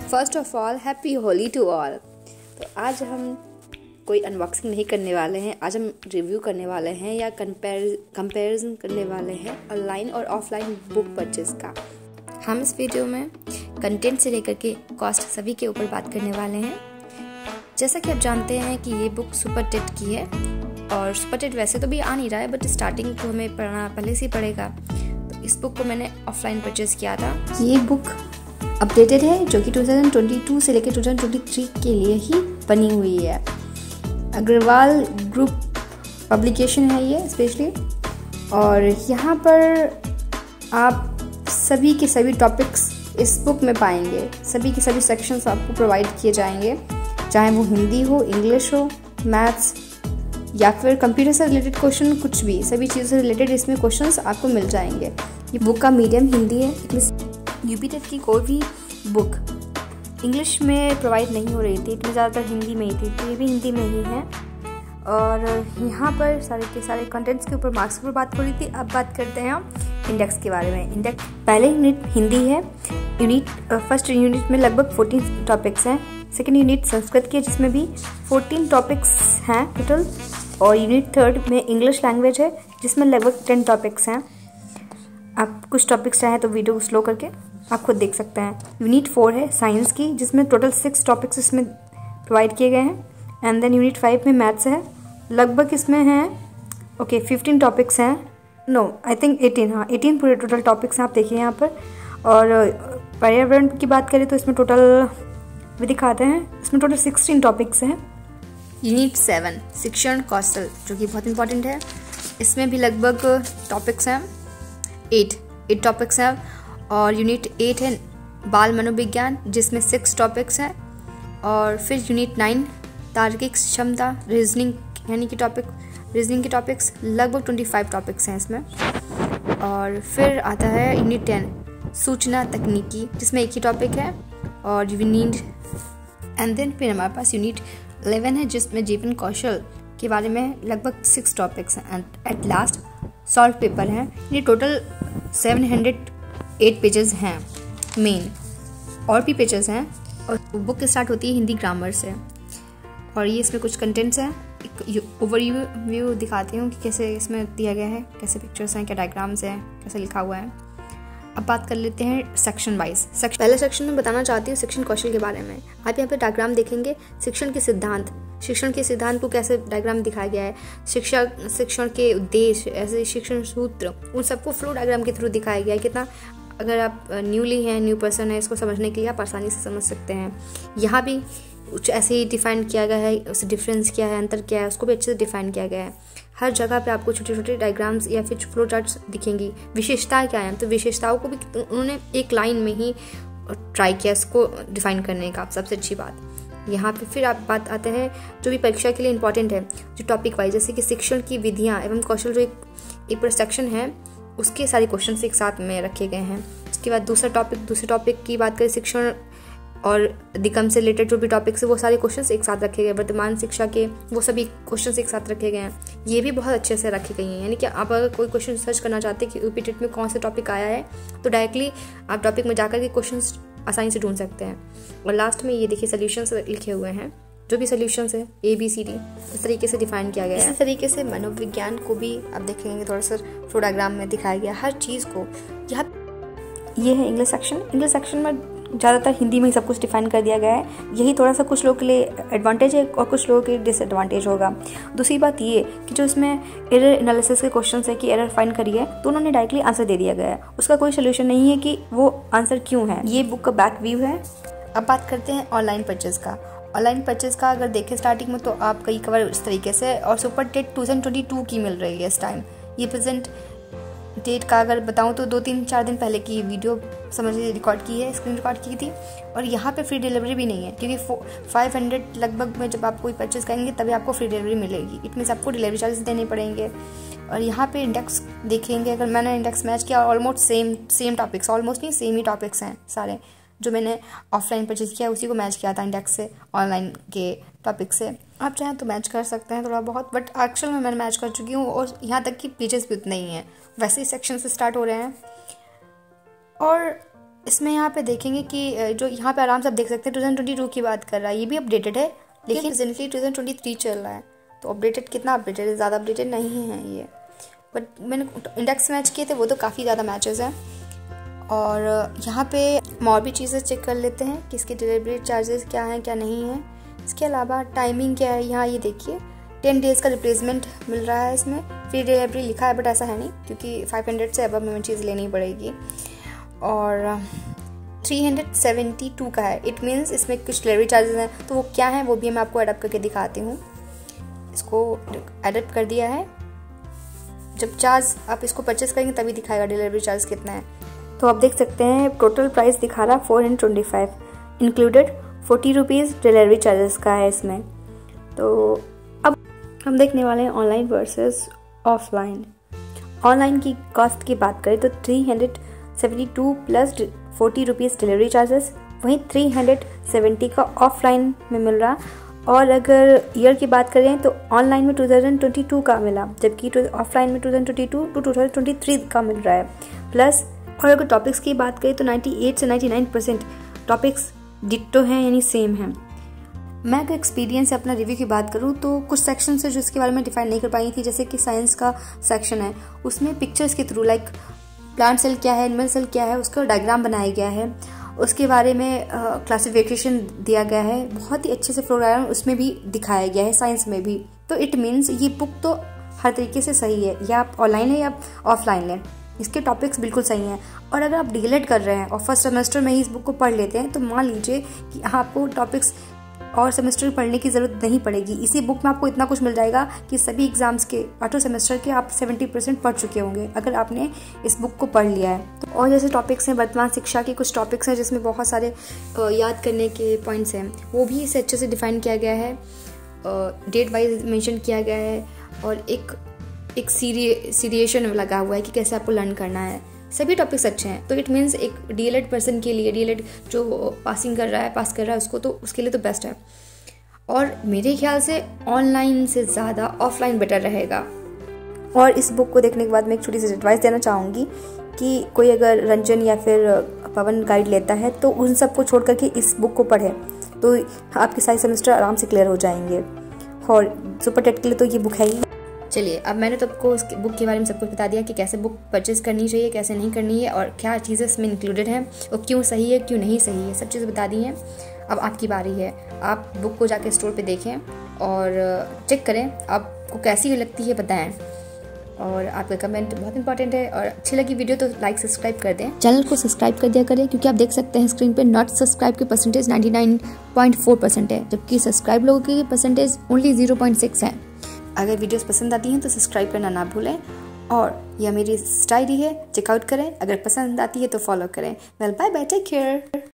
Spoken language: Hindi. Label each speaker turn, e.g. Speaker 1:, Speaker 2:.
Speaker 1: First of all happy Holi to all. तो आज हम कोई अनबॉक्सिंग नहीं करने वाले हैं, आज हम रिव्यू करने वाले हैं या कंपैरिजन करने वाले हैं ऑनलाइन और ऑफलाइन बुक परचेज का। हम इस वीडियो में कंटेंट से लेकर के कॉस्ट सभी के ऊपर बात करने वाले हैं। जैसा कि आप जानते हैं कि ये बुक सुपर टेट की है और सुपर टेट वैसे तो भी आ नहीं रहा है, बट स्टार्टिंग तो हमें पढ़ना पहले से ही पड़ेगा। तो इस बुक को मैंने ऑफलाइन परचेज किया था। ये बुक अपडेटेड है जो कि 2022 से लेकर 2023 के लिए ही बनी हुई है। अग्रवाल ग्रुप पब्लिकेशन है ये स्पेशली, और यहाँ पर आप सभी के सभी टॉपिक्स इस बुक में पाएंगे। सभी के सभी सेक्शंस आपको प्रोवाइड किए जाएंगे, चाहे वो हिंदी हो, इंग्लिश हो, मैथ्स या फिर कंप्यूटर से रिलेटेड क्वेश्चन, कुछ भी सभी चीज़ों से रिलेटेड इसमें क्वेश्चंस आपको मिल जाएंगे। ये बुक का मीडियम हिंदी है। यूपी टेट की कोई भी बुक इंग्लिश में प्रोवाइड नहीं हो रही थी, इतनी ज़्यादातर हिंदी में ही थी, तो ये भी हिंदी में ही है। और यहाँ पर सारे के सारे कंटेंट्स के ऊपर मार्क्स पर बात हो रही थी। अब बात करते हैं हम इंडेक्स के बारे में। इंडेक्स पहले यूनिट हिंदी है, फर्स्ट यूनिट में लगभग 14 टॉपिक्स हैं। सेकेंड यूनिट संस्कृत की है जिसमें भी 14 टॉपिक्स हैं टोटल, और यूनिट थर्ड में इंग्लिश लैंग्वेज है जिसमें लगभग 10 टॉपिक्स हैं। आप कुछ टॉपिक्स चाहें तो वीडियो को स्लो करके आप खुद देख सकते हैं। यूनिट 4 है साइंस की जिसमें टोटल 6 टॉपिक्स इसमें प्रोवाइड किए गए हैं। एंड देन यूनिट 5 में मैथ्स है, लगभग इसमें हैं 15 टॉपिक्स हैं, नो आई थिंक 18, हाँ 18 पूरे टोटल टॉपिक्स हैं, आप देखिए यहाँ पर। और पर्यावरण की बात करें तो इसमें टोटल भी दिखाते हैं, इसमें टोटल 16 टॉपिक्स हैं। यूनिट 7 शिक्षण कौशल जो कि बहुत इंपॉर्टेंट है, इसमें भी लगभग टॉपिक्स हैं 8 टॉपिक्स हैं। और यूनिट 8 है बाल मनोविज्ञान जिसमें 6 टॉपिक्स हैं। और फिर यूनिट 9 तार्किक क्षमता रीजनिंग यानी कि रीजनिंग के टॉपिक्स लगभग 25 टॉपिक्स हैं इसमें। और फिर आता है यूनिट 10 सूचना तकनीकी जिसमें एक ही टॉपिक है। और यूनिट एंड देन फिर हमारे पास यूनिट 11 है जिसमें जीवन कौशल के बारे में लगभग 6 टॉपिक्स हैं। And at last solve paper है। ये टोटल 708 पेजेस हैं मेन, और भी पेजेस हैं। और बुक स्टार्ट होती है हिंदी ग्रामर से। और ये इसमें कुछ कंटेंट्स हैं, एक ओवरव्यू दिखाती हूँ कि कैसे इसमें दिया गया है, कैसे पिक्चर्स हैं, क्या डायग्राम्स हैं, कैसे लिखा हुआ है। अब बात कर लेते हैं सेक्शन वाइज। पहले सेक्शन में बताना चाहती हूँ शिक्षण कौशल के बारे में। आप यहाँ पे डायग्राम देखेंगे शिक्षण के सिद्धांत को कैसे डायग्राम दिखाया गया है, शिक्षण के उद्देश्य, ऐसे शिक्षण सूत्र, उन सबको फ्लो डायग्राम के थ्रू दिखाया गया है। कितना अगर आप न्यू पर्सन है, इसको समझने के लिए आप आसानी से समझ सकते हैं। यहाँ भी कुछ ऐसे ही डिफाइन किया गया है, उस डिफरेंस क्या है, अंतर क्या है, उसको भी अच्छे से डिफाइन किया गया है। हर जगह पे आपको छोटे छोटे डायग्राम्स या फिर फ्लो चार्ट्स दिखेंगी। विशेषताएं क्या है, तो विशेषताओं को भी उन्होंने एक लाइन में ही ट्राई किया इसको डिफाइन करने का, सबसे अच्छी बात। यहाँ पे फिर आप बात आते हैं जो भी परीक्षा के लिए इंपॉर्टेंट है, जो टॉपिक वाइज, जैसे कि शिक्षण की विधियाँ एवं कौशल जो एक पूरा सेक्शन है उसके सारे क्वेश्चन एक साथ में रखे गए हैं। उसके बाद दूसरे टॉपिक की बात करें शिक्षण और अधिगम से रिलेटेड जो भी टॉपिक्स है वो सारे क्वेश्चंस एक साथ रखे गए। वर्तमान शिक्षा के वो सभी क्वेश्चंस एक साथ रखे गए हैं। ये भी बहुत अच्छे से रखी गई हैं, यानी कि आप अगर कोई क्वेश्चन सर्च करना चाहते हैं कि यूपी टेट में कौन सा टॉपिक आया है तो डायरेक्टली आप टॉपिक में जाकर के क्वेश्चंस आसानी से ढूंढ सकते हैं। और लास्ट में ये देखिए सोल्यूशंस लिखे हुए हैं, जो भी सोल्यूशंस है ABCD इस तरीके से डिफाइन किया गया है। इसी तरीके से मनोविज्ञान को भी आप देखेंगे थोड़ा सा फ्लो डायग्राम में दिखाया गया हर चीज़ को। यहाँ ये है इंग्लिश सेक्शन में ज़्यादातर हिंदी में ही सब कुछ डिफाइन कर दिया गया है। यही थोड़ा सा कुछ लोगों के लिए एडवांटेज है और कुछ लोगों के लिए डिसएडवांटेज होगा। दूसरी बात ये कि जो इसमें एरर एनालिसिस के क्वेश्चन है कि एरर फाइंड करिए, तो उन्होंने डायरेक्टली आंसर दे दिया गया है, उसका कोई सोल्यूशन नहीं है कि वो आंसर क्यों है। ये बुक का बैक व्यू है। अब बात करते हैं ऑनलाइन परचेज का। ऑनलाइन परचेज का अगर देखें स्टार्टिंग में तो आप कई कवर इस तरीके से, और सुपर टेट 2022 की मिल रही है इस टाइम। ये प्रेजेंट डेट का अगर बताऊं तो 2-3-4 दिन पहले की वीडियो समझिए रिकॉर्ड की है, स्क्रीन रिकॉर्ड की थी। और यहाँ पे फ्री डिलीवरी भी नहीं है, क्योंकि 500 लगभग में जब आप कोई परचेज करेंगे तभी आपको फ्री डिलीवरी मिलेगी। इट मीन्स आपको डिलीवरी चार्जेस देने पड़ेंगे। और यहाँ पे इंडेक्स देखेंगे, अगर मैंने इंडेक्स मैच किया ऑलमोस्ट सेम टॉपिक्स, ऑलमोस्ट नहीं सेम ही टॉपिक्स हैं सारे, जो मैंने ऑफलाइन परचेज किया उसी को मैच किया था इंडेक्स से, ऑनलाइन के टॉपिक से। आप चाहें तो मैच कर सकते हैं थोड़ा बहुत, बट एक्चुअल में मैंने मैच कर चुकी हूँ। और यहाँ तक कि पेजेस भी उतने ही हैं, वैसे ही सेक्शन से स्टार्ट हो रहे हैं। और इसमें यहाँ पे देखेंगे कि जो यहाँ पे आराम से आप देख सकते हैं 2022 की बात कर रहा है, ये भी अपडेटेड है, लेकिन प्रेजेंटली 2023 चल रहा है। तो अपडेटेड कितना अपडेटेड है, ज़्यादा अपडेटेड नहीं है ये, बट मैंने इंडेक्स मैच किए थे वो तो काफ़ी ज़्यादा मैचेस हैं। और यहाँ पे और भी चीज़ें चेक कर लेते हैं कि इसके डिलीवरी चार्जेस क्या हैं क्या नहीं है। इसके अलावा टाइमिंग क्या है, यहाँ ये देखिए 10 डेज़ का रिप्लेसमेंट मिल रहा है, इसमें फ्री डिलीवरी लिखा है, बट ऐसा है नहीं क्योंकि 500 से अबव में चीज़ लेनी पड़ेगी। और 372 का है, इट मीन्स इसमें कुछ डिलीवरी चार्जेस हैं, तो वो क्या है वो भी मैं आपको एडप्ट करके दिखाती हूँ। इसको एडप्ट कर दिया है, जब चार्ज आप इसको परचेस करेंगे तभी दिखाएगा डिलीवरी चार्ज कितना है। तो आप देख सकते हैं टोटल प्राइस दिखा रहा 425, इंक्लूडेड 40 रुपीज़ डिलीवरी चार्जेस का है इसमें। तो अब हम देखने वाले हैं ऑनलाइन वर्सेस ऑफलाइन। ऑनलाइन की कॉस्ट की बात करें तो 372 प्लस 40 रुपीज़ डिलीवरी चार्जेस, वहीं 370 का ऑफलाइन में मिल रहा। और अगर ईयर की बात करें तो ऑनलाइन में 2022 का मिला, जबकि ऑफलाइन में 2022 टू 2023 का मिल रहा है प्लस। और अगर टॉपिक्स की बात करें तो 98 से 99% टॉपिक्स डिट्टो हैं, यानी सेम हैं। मैं अगर एक्सपीरियंस से अपना रिव्यू की बात करूं तो कुछ सेक्शन है जो इसके बारे में डिफाइन नहीं कर पाई थी, जैसे कि साइंस का सेक्शन है, उसमें पिक्चर्स के थ्रू लाइक प्लांट सेल क्या है, एनिमल सेल क्या है, उसका डायग्राम बनाया गया है, उसके बारे में क्लासिफिकेशन दिया गया है, बहुत ही अच्छे से प्रोग्राम उसमें भी दिखाया गया है, साइंस में भी। तो इट मीन्स ये बुक तो हर तरीके से सही है, या आप ऑनलाइन लें या ऑफलाइन लें, इसके टॉपिक्स बिल्कुल सही हैं। और अगर आप डीएलएड कर रहे हैं और फर्स्ट सेमेस्टर में ही इस बुक को पढ़ लेते हैं तो मान लीजिए कि आपको टॉपिक्स और सेमेस्टर में पढ़ने की ज़रूरत नहीं पड़ेगी। इसी बुक में आपको इतना कुछ मिल जाएगा कि सभी एग्जाम्स के 8 सेमेस्टर के आप 70% पढ़ चुके होंगे अगर आपने इस बुक को पढ़ लिया है तो। और जैसे टॉपिक्स हैं वर्तमान शिक्षा के, कुछ टॉपिक्स हैं जिसमें बहुत सारे याद करने के पॉइंट्स हैं, वो भी इसे अच्छे से डिफाइन किया गया है, डेट वाइज मेंशन किया गया है, और एक सीरिएशन लगा हुआ है कि कैसे आपको लर्न करना है। सभी टॉपिक्स अच्छे हैं, तो इट मीन्स एक डीएलएड पर्सन के लिए, डीएलएड जो पास कर रहा है उसको, तो उसके लिए तो बेस्ट है। और मेरे ख्याल से ऑनलाइन से ज़्यादा ऑफलाइन बेटर रहेगा। और इस बुक को देखने के बाद मैं एक छोटी सी एडवाइस देना चाहूँगी कि कोई अगर रंजन या फिर पवन गाइड लेता है तो उन सबको छोड़ करके इस बुक को पढ़े, तो आपके सारे सेमेस्टर आराम से क्लियर हो जाएंगे। और सुपर टेट के लिए तो ये बुक है ही। चलिए, अब मैंने तो आपको उस बुक के बारे में सब कुछ बता दिया कि कैसे बुक परचेज करनी चाहिए, कैसे नहीं करनी है, और क्या चीज़ें इसमें इंक्लूडेड हैं, और क्यों सही है क्यों नहीं सही है, सब चीज़ें बता दी हैं। अब आपकी बारी है, आप बुक को जाके स्टोर पे देखें और चेक करें आपको कैसी लगती है, बताएं। और आपका कमेंट बहुत इंपॉर्टेंट है, और अच्छी लगी वीडियो तो लाइक सब्सक्राइब कर दें, चैनल को सब्सक्राइब कर दिया करें, क्योंकि आप देख सकते हैं स्क्रीन पे नॉट सब्सक्राइब की परसेंटेज 99.4% है, जबकि सब्सक्राइब लोगों की परसेंटेज ओनली 0.6 है। अगर वीडियोस पसंद आती हैं तो सब्सक्राइब करना ना भूलें, और यह मेरी डायरी है, चेकआउट करें। अगर पसंद आती है तो फॉलो करें। Well, bye bye, take care.